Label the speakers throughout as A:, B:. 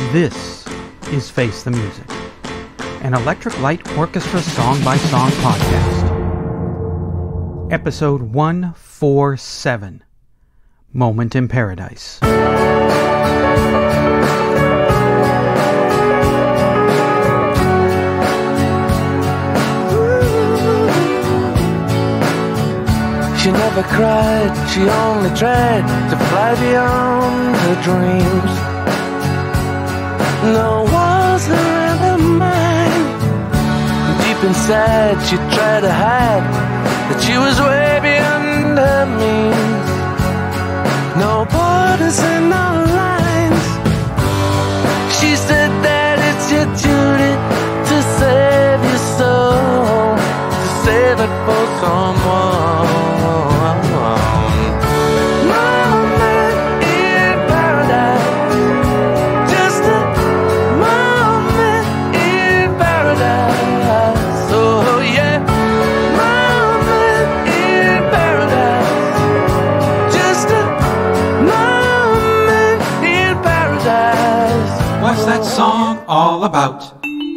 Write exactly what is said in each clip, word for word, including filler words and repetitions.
A: This is Face the Music, an Electric Light Orchestra song-by-song podcast. Episode one forty-seven, Moment in Paradise.
B: She never cried, she only tried to fly beyond her dreams. No walls around her mind. Deep inside she tried to hide that she was way beyond her means. No borders and no lines. She said that it's your duty to save your soul, to save it for someone.
A: What's that song all about?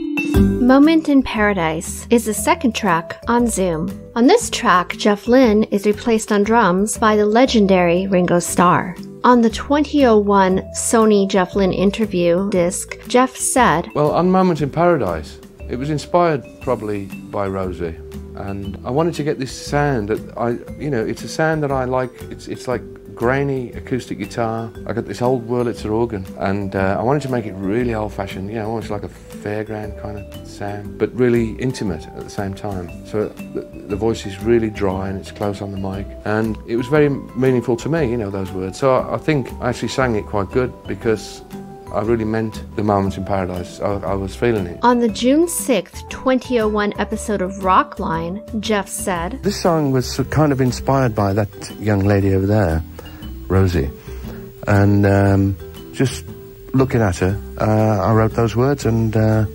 C: Moment in Paradise is the second track on Zoom. On this track, Jeff Lynne is replaced on drums by the legendary Ringo Starr. On the twenty oh one Sony Jeff Lynne interview disc, Jeff said,
D: Well, on Moment in Paradise, it was inspired probably by Rosie. And I wanted to get this sound that I, you know, it's a sound that I like. It's it's like grainy acoustic guitar. I got this old Wurlitzer organ, and uh, I wanted to make it really old-fashioned, you know, almost like a fairground kind of sound, but really intimate at the same time. So the, the voice is really dry and it's close on the mic, and it was very meaningful to me, you know, those words. So I, I think I actually sang it quite good because I really meant the Moment in Paradise. I, I was feeling it.
C: On the June sixth, twenty oh one episode of Rockline, Jeff said,
D: This song was kind of inspired by that young lady over there, Rosie. And um, just looking at her, uh, I wrote those words, and uh,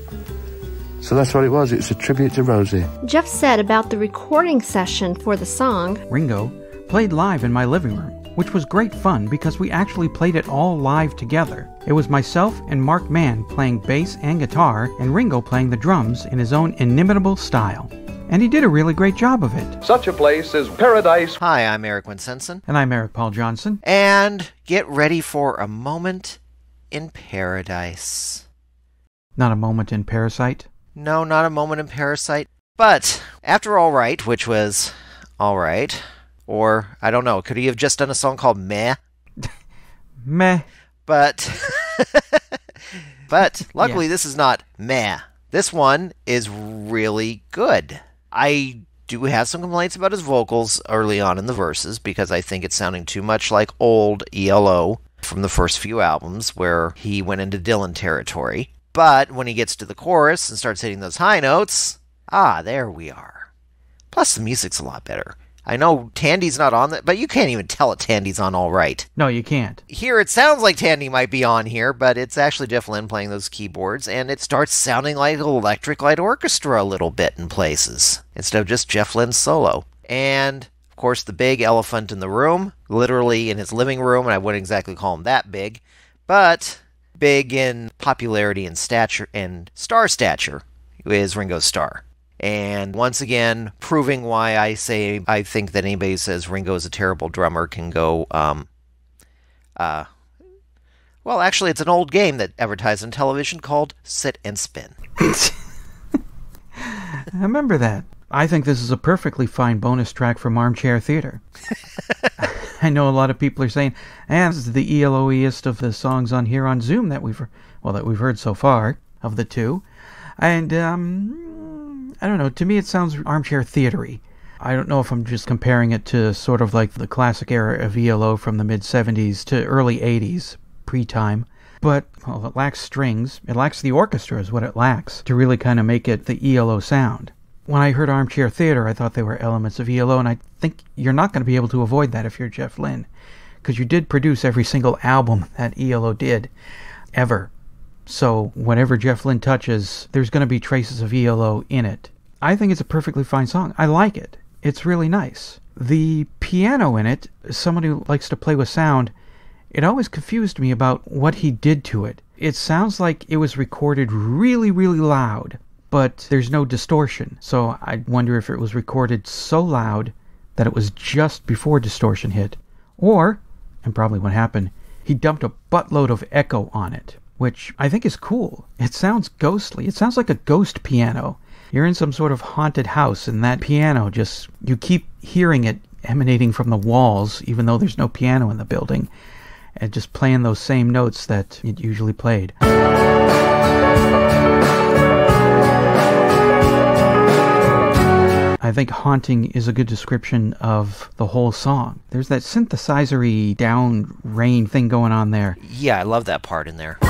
D: so that's what it was. It's a tribute to Rosie.
C: Jeff said about the recording session for the song,
A: Ringo played live in my living room, which was great fun because we actually played it all live together. It was myself and Mark Mann playing bass and guitar, and Ringo playing the drums in his own inimitable style. And he did a really great job of it.
E: Such a place is paradise.
F: Hi, I'm Eric Winsenson.
A: And I'm Eric Paul Johnson.
F: And get ready for a moment in paradise.
A: Not a moment in Parasite?
F: No, not a moment in Parasite. But after All Right, which was All Right, or I don't know, could he have just done a song called Meh?
A: Meh.
F: But, but luckily
A: Yeah.
F: This is not meh. This one is really good. I do have some complaints about his vocals early on in the verses because I think it's sounding too much like old E L O from the first few albums where he went into Dylan territory. But when he gets to the chorus and starts hitting those high notes, ah, there we are. Plus the music's a lot better. I know Tandy's not on that, but you can't even tell it Tandy's on All Right.
A: No, you can't.
F: Here it sounds like Tandy might be on here, but it's actually Jeff Lynne playing those keyboards, and it starts sounding like Electric Light Orchestra a little bit in places, instead of just Jeff Lynne's solo. And, of course, the big elephant in the room, literally in his living room, and I wouldn't exactly call him that big, but big in popularity and stature and star stature, is Ringo Starr. And once again, proving why I say I think that anybody who says Ringo is a terrible drummer can go, um, uh, well, actually, it's an old game that advertised on television called Sit and Spin.
A: I remember that. I think this is a perfectly fine bonus track from Armchair Theater. I know a lot of people are saying, and this is the E L O-iest of the songs on here on Zoom that we've, well, that we've heard so far of the two. And, um... I don't know, to me it sounds armchair theater-y. I don't know if I'm just comparing it to sort of like the classic era of E L O from the mid-seventies to early eighties, pre-time. But, well, it lacks strings. It lacks the orchestra is what it lacks to really kind of make it the E L O sound. When I heard Armchair Theater, I thought they were elements of E L O, and I think you're not going to be able to avoid that if you're Jeff Lynne. Because you did produce every single album that E L O did, ever. So whatever Jeff Lynne touches, there's going to be traces of E L O in it. I think it's a perfectly fine song. I like it. It's really nice. The piano in it, as someone who likes to play with sound, it always confused me about what he did to it. It sounds like it was recorded really, really loud, but there's no distortion. So I wonder if it was recorded so loud that it was just before distortion hit. Or, and probably what happened, he dumped a buttload of echo on it, which I think is cool. It sounds ghostly. It sounds like a ghost piano. You're in some sort of haunted house, and that piano just, you keep hearing it emanating from the walls, even though there's no piano in the building, and just playing those same notes that it usually played. I think haunting is a good description of the whole song. There's that synthesizer-y down rain thing going on there.
F: Yeah, I love that part in there.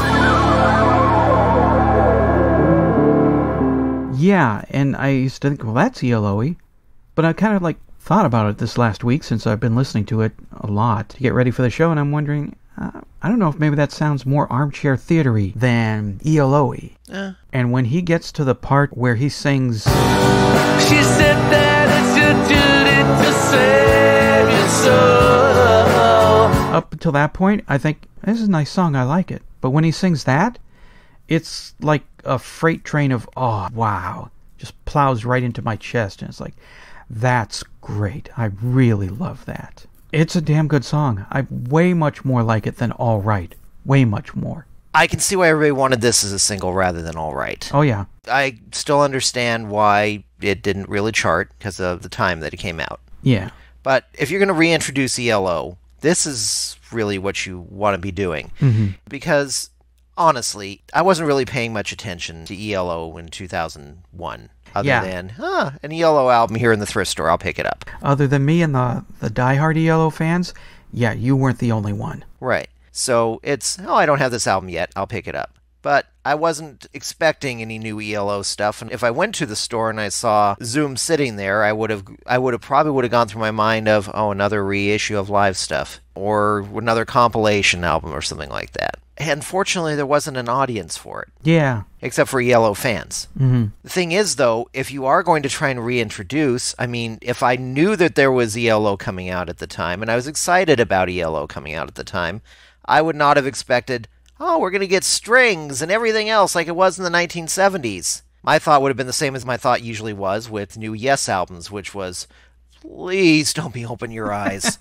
A: Yeah, and I used to think, well, that's E L O-y. But I kind of like thought about it this last week since I've been listening to it a lot to get ready for the show, and I'm wondering, uh, I don't know if maybe that sounds more armchair theater-y than E L O-y.
F: Eh.
A: And when he gets to the part where he sings...
B: She said that it's your duty to save your soul.
A: Up until that point, I think, this is a nice song, I like it. But when he sings that, it's like a freight train of, oh, wow. Just plows right into my chest, and it's like, that's great. I really love that. It's a damn good song. I way much more like it than All Right. Way much more.
F: I can see why everybody wanted this as a single rather than All Right.
A: Oh, yeah.
F: I still understand why it didn't really chart because of the time that it came out.
A: Yeah.
F: But if you're going to reintroduce E L O, this is really what you want to be doing.
A: Mm-hmm.
F: Because, honestly, I wasn't really paying much attention to E L O in two thousand one. Other
A: Yeah.
F: than, huh, an E L O album here in the thrift store, I'll pick it up.
A: Other than me and the, the diehard E L O fans, yeah, you weren't the only one.
F: Right. So it's, oh, I don't have this album yet, I'll pick it up. But I wasn't expecting any new E L O stuff, and if I went to the store and I saw Zoom sitting there, I would have, I would have probably would have gone through my mind of, oh, another reissue of live stuff, or another compilation album, or something like that. And fortunately, there wasn't an audience for it.
A: Yeah.
F: Except for E L O fans.
A: Mm-hmm.
F: The thing is, though, if you are going to try and reintroduce, I mean, if I knew that there was E L O coming out at the time, and I was excited about E L O coming out at the time, I would not have expected, oh, we're going to get strings and everything else like it was in the nineteen seventies. My thought would have been the same as my thought usually was with new Yes albums, which was, please don't be Open Your Eyes.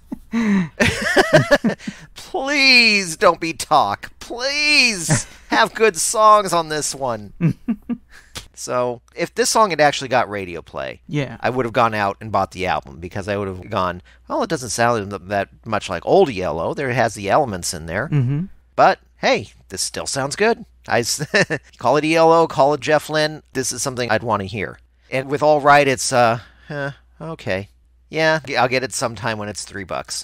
F: Please don't be Talk. Please have good songs on this one. So, if this song had actually got radio play,
A: Yeah.
F: I would have gone out and bought the album, because I would have gone, well, it doesn't sound that much like old E L O. There has the elements in there.
A: Mm-hmm.
F: But, hey, this still sounds good. I call it E L O, call it Jeff Lynne. This is something I'd want to hear. And with All Right, it's, uh, eh, okay. Yeah, I'll get it sometime when it's three bucks.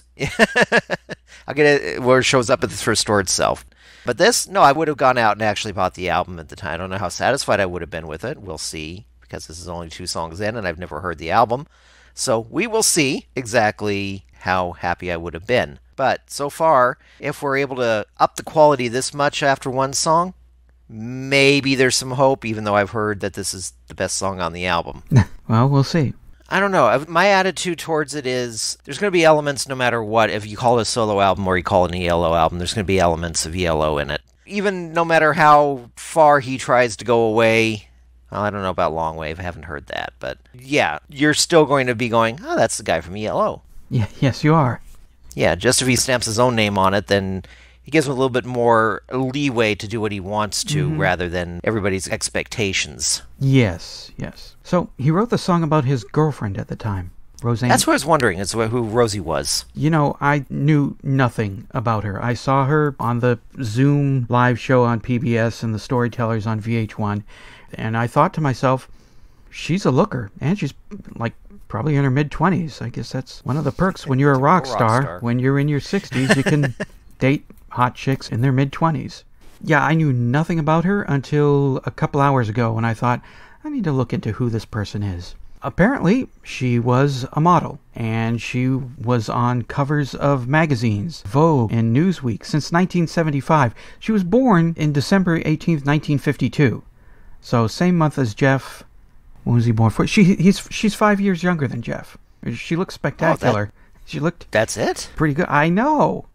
F: I'll get it where it shows up at the thrift store itself. But this, no, I would have gone out and actually bought the album at the time. I don't know how satisfied I would have been with it. We'll see, because this is only two songs in and I've never heard the album. So we will see exactly how happy I would have been. But so far, if we're able to up the quality this much after one song, maybe there's some hope, even though I've heard that this is the best song on the album.
A: Well, we'll see.
F: I don't know. My attitude towards it is there's going to be elements no matter what. If you call it a solo album or you call it an E L O album, there's going to be elements of E L O in it. Even no matter how far he tries to go away. Well, I don't know about Long Wave. I haven't heard that. But yeah, you're still going to be going, oh, that's the guy from E L O.
A: Yeah, yes, you are.
F: Yeah, just if he stamps his own name on it, then he gives him a little bit more leeway to do what he wants to,
A: Mm-hmm.
F: rather than everybody's expectations.
A: Yes, yes. So he wrote the song about his girlfriend at the time, Roseanne.
F: That's what I was wondering, is who Rosie was.
A: You know, I knew nothing about her. I saw her on the Zoom live show on P B S and the Storytellers on V H one, and I thought to myself, she's a looker, and she's like probably in her mid-twenties. I guess that's one of the perks when you're a rock
F: rock
A: star.
F: star.
A: When you're in your sixties, you can date hot chicks in their mid-twenties. Yeah, I knew nothing about her until a couple hours ago when I thought, I need to look into who this person is. Apparently, she was a model, and she was on covers of magazines, Vogue and Newsweek, since nineteen seventy-five. She was born in December eighteenth, nineteen fifty-two. So, same month as Jeff. When was he born? For? She, he's, she's five years younger than Jeff. She looked spectacular.
F: Oh, that,
A: she looked
F: that's it?
A: pretty good. I know.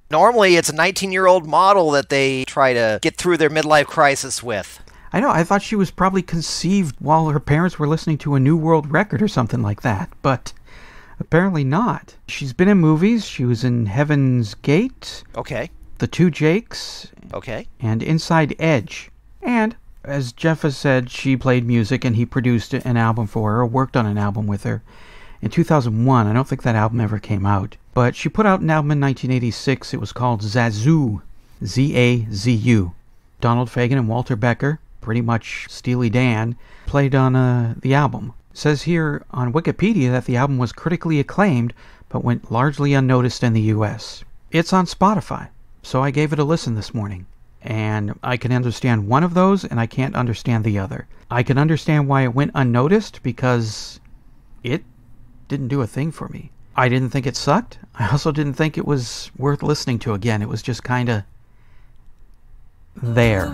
F: Normally, it's a nineteen-year-old model that they try to get through their midlife crisis with.
A: I know, I thought she was probably conceived while her parents were listening to a New World record or something like that, but apparently not. She's been in movies. She was in Heaven's Gate.
F: Okay.
A: The Two Jakes.
F: Okay.
A: And Inside Edge. And, as Jeff has said, she played music and he produced an album for her, or worked on an album with her. In two thousand one, I don't think that album ever came out. But she put out an album in nineteen eighty-six. It was called Zazoo. Z A Z U. Donald Fagen and Walter Becker, pretty much Steely Dan, played on uh, the album. It says here on Wikipedia that the album was critically acclaimed, but went largely unnoticed in the U S. It's on Spotify, so I gave it a listen this morning. And I can understand one of those, and I can't understand the other. I can understand why it went unnoticed, because it didn't do a thing for me. I didn't think it sucked. I also didn't think it was worth listening to again. It was just kind of there.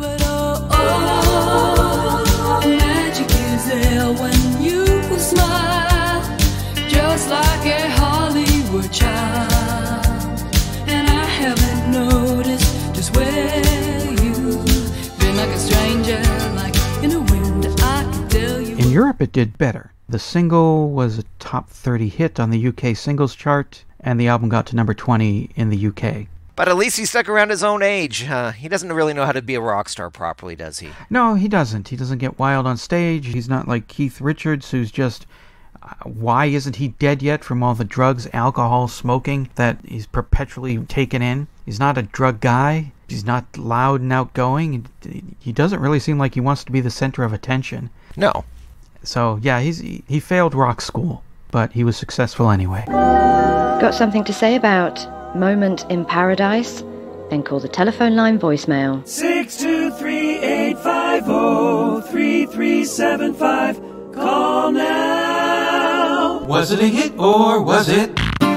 G: Magic is there when you smile, just like a Hollywood child. And I haven't noticed just where you've been, like a stranger, like in the wind. I can tell you.
A: In Europe, it did better. The single was a top thirty hit on the U K singles chart, and the album got to number twenty in the U K.
F: But at least he stuck around his own age. Uh, he doesn't really know how to be a rock star properly, does he?
A: No, he doesn't. He doesn't get wild on stage. He's not like Keith Richards, who's just... Uh, why isn't he dead yet from all the drugs, alcohol, smoking that he's perpetually taken in? He's not a drug guy. He's not loud and outgoing. He doesn't really seem like he wants to be the center of attention.
F: No.
A: So, yeah, he's he failed rock school, but he was successful anyway.
H: Got something to say about Moment in Paradise? Then call the telephone line voicemail.
I: six two three, eight five zero, three three seven five. Call now.
A: Was it a hit or was it?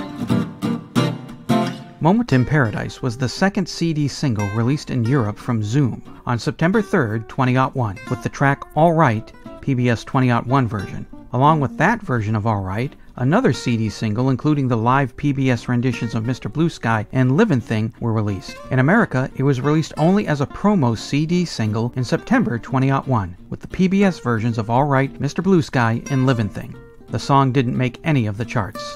A: Moment in Paradise was the second C D single released in Europe from Zoom on September third, twenty oh one, with the track All Right, P B S twenty oh one version. Along with that version of All Right, another C D single including the live P B S renditions of Mister Blue Sky and Livin' Thing were released. In America, it was released only as a promo C D single in September twenty oh one, with the P B S versions of All Right, Mister Blue Sky, and Livin' Thing. The song didn't make any of the charts.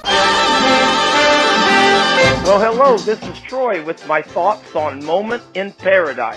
J: Well, hello, this is Troy with my thoughts on Moment in Paradise.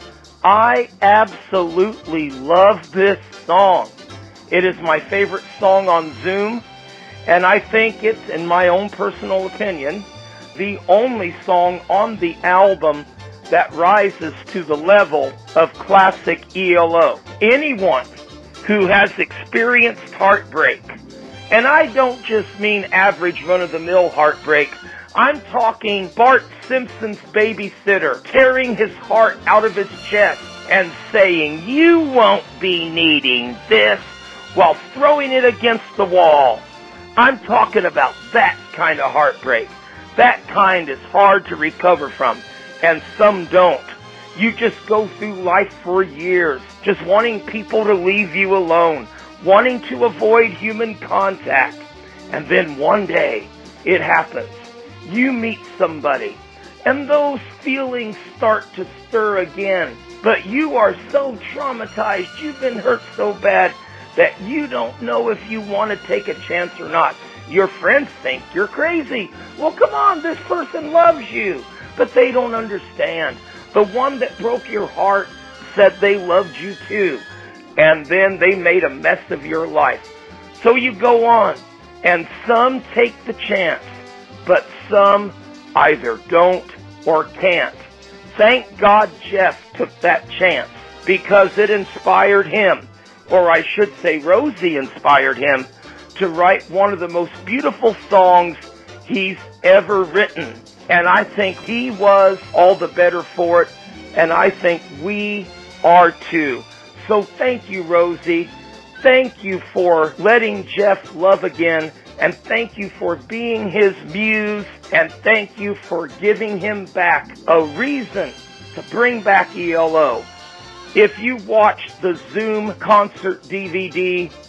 J: I absolutely love this song. It is my favorite song on Zoom, and I think it's, in my own personal opinion, the only song on the album that rises to the level of classic E L O. Anyone who has experienced heartbreak, and I don't just mean average run-of-the-mill heartbreak, I'm talking Bart Simpson's babysitter tearing his heart out of his chest and saying, "You won't be needing this," while throwing it against the wall. I'm talking about that kind of heartbreak. That kind is hard to recover from, and some don't. You just go through life for years, just wanting people to leave you alone, wanting to avoid human contact, and then one day, it happens. You meet somebody, and those feelings start to stir again, but you are so traumatized, you've been hurt so bad, that you don't know if you want to take a chance or not. Your friends think you're crazy. Well, come on, this person loves you. But they don't understand. The one that broke your heart said they loved you too. And then they made a mess of your life. So you go on. And some take the chance. But some either don't or can't. Thank God Jeff took that chance, because it inspired him, or I should say Rosie inspired him, to write one of the most beautiful songs he's ever written. And I think he was all the better for it, and I think we are too. So thank you, Rosie. Thank you for letting Jeff love again, and thank you for being his muse, and thank you for giving him back a reason to bring back E L O. If you watched the Zoom concert D V D,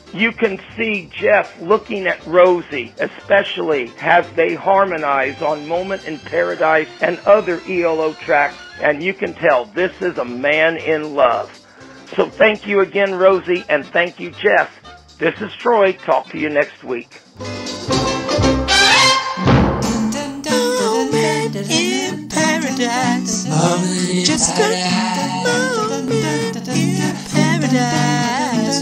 J: you can see Jeff looking at Rosie, especially as they harmonize on Moment in Paradise and other E L O tracks, and you can tell this is a man in love. So thank you again, Rosie, and thank you, Jeff. This is Troy. Talk to you next week.
K: Moment in paradise. Just a moment in paradise.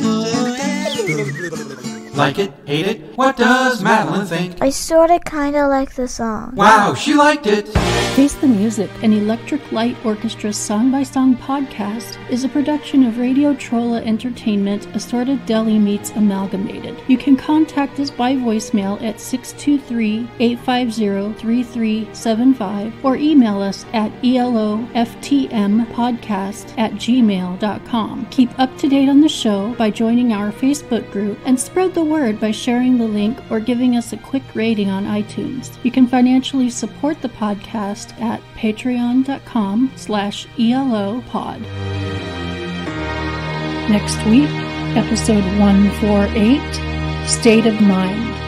L: Like it? Hate it? What does Madeline think?
M: I sorta kinda like the song.
L: Wow, she liked it!
N: Face the Music, an Electric Light Orchestra song-by-song podcast, is a production of Radio Trolla Entertainment, Assorted Deli Meats Amalgamated. You can contact us by voicemail at six two three, eight five zero, three three seven five or email us at E L O F T M podcast at gmail dot com. Keep up to date on the show by joining our Facebook group and spread the word by sharing the link or giving us a quick rating on iTunes. You can financially support the podcast at patreon.com slash ELO pod. Next week, episode one forty-eight, State of Mind.